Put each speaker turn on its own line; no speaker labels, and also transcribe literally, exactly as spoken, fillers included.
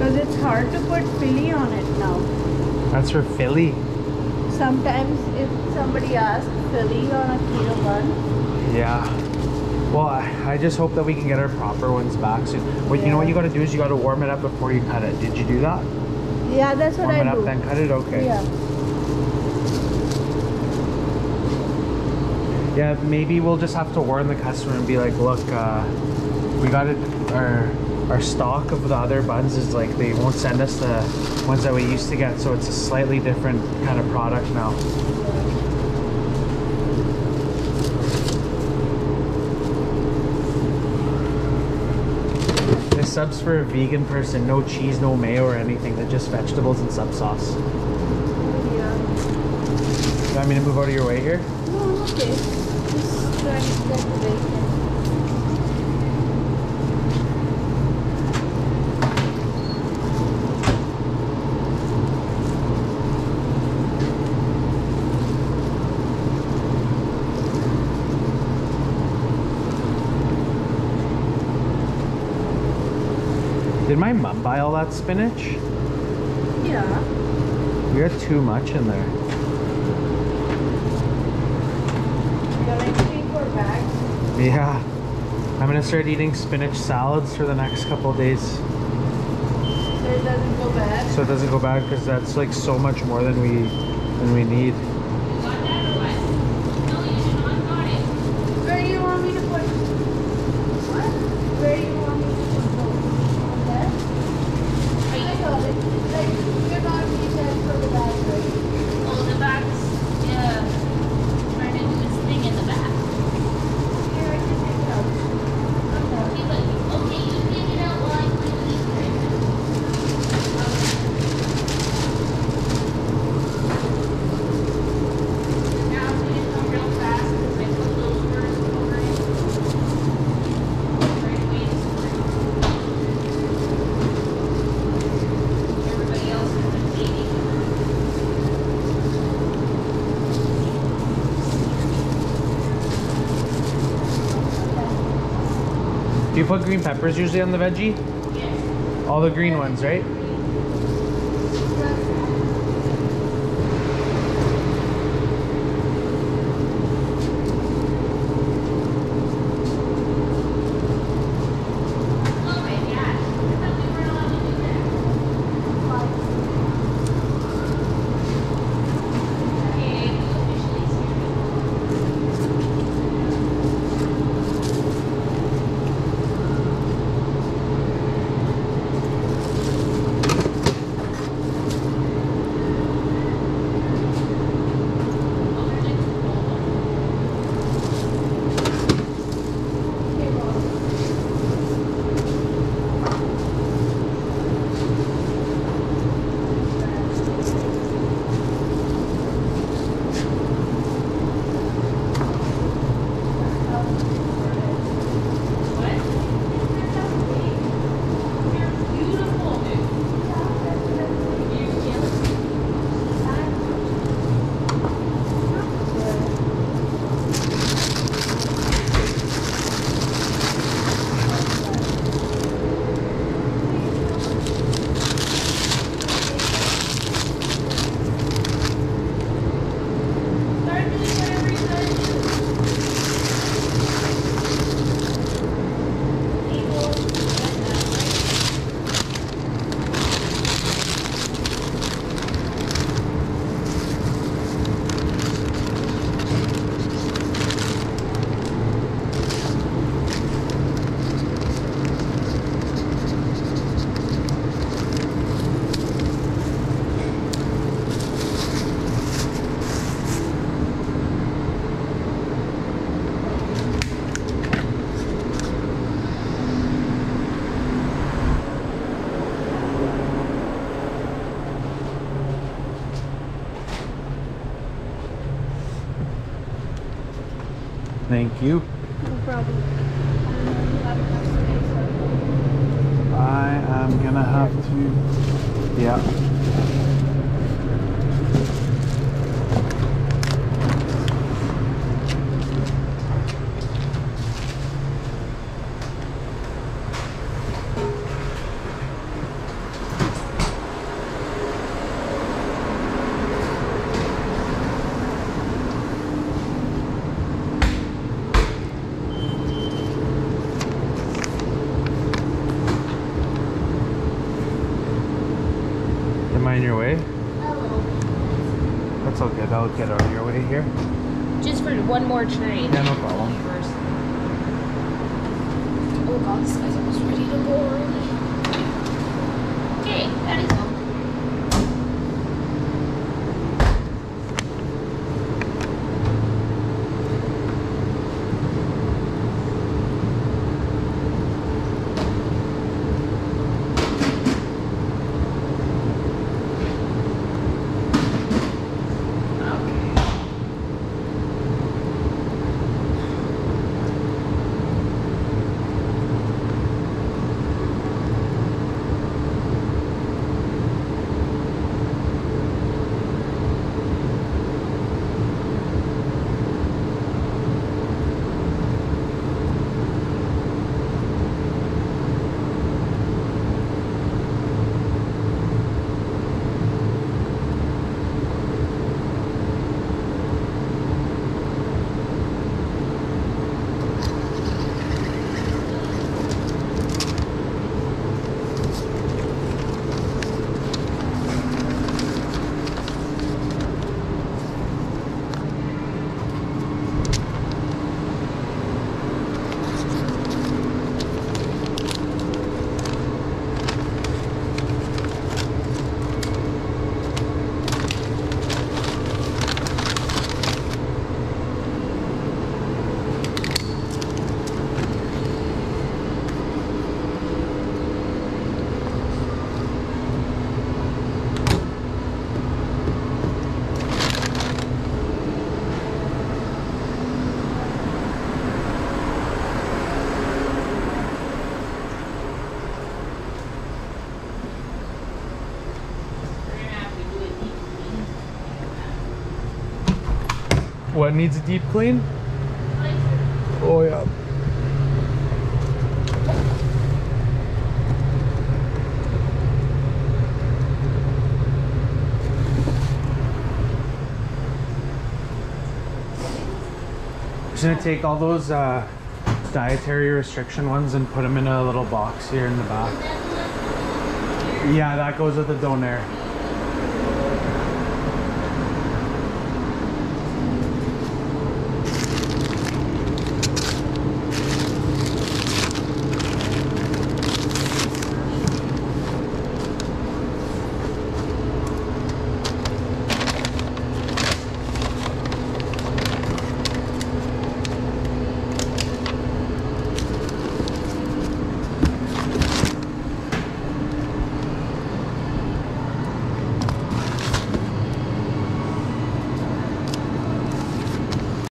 Because it's hard to put Philly on it now.
That's for Philly?
Sometimes if somebody asks Philly on a keto bun.
Yeah. Well, I, I just hope that we can get our proper ones back soon. But
Yeah.
you know what you gotta do is you gotta warm it up before you cut it. Did you do that?
Yeah, that's what
warm
I
it up,
do.
then cut it? Okay.
Yeah.
Yeah, maybe we'll just have to warn the customer and be like, look, uh, we got it, our, our stock of the other buns is like, they won't send us the ones that we used to get, so it's a slightly different kind of product now. This sub's for a vegan person, no cheese, no mayo or anything, they're just vegetables and sub sauce.
Yeah.
You want me to move out of your way here?
No, okay. Just trying to get the bacon.
Did my mom buy all that spinach?
Yeah.
You got too much in there.
You got like three, four bags.
Yeah. I'm gonna start eating spinach salads for the next couple of days.
So it doesn't go bad.
So it doesn't go bad because that's like so much more than we than we need.
Where do you want me to put? What? Where do you want me to put those? On there? I got it. Like, you're not being sent for the bag, right?
Oh, the back's, yeah, trying to do this thing in the back.
Here, I can take it out.
Okay, but, okay, you take it out while I clean these things. Now I'm gonna come real fast because I put those first over it. Right away this morning. Everybody else has been dating.
Do you put green peppers usually on the veggie?
Yes.
All the green ones, right?
Oh my gosh, I thought we weren't allowed to do that. Okay, you officially serious.
Thank you.
No problem.
I am gonna have to, yeah. Am I in your way?
A little bit.
That's all good. I'll get out of your way here.
Just for one more tray.
Yeah, no problem.
Oh god, this guy's almost ready to go already. Okay, that is all.
What needs a deep clean? Oh yeah. Just gonna take all those uh, dietary restriction ones and put them in a little box here in the back. Yeah, that goes with the donair.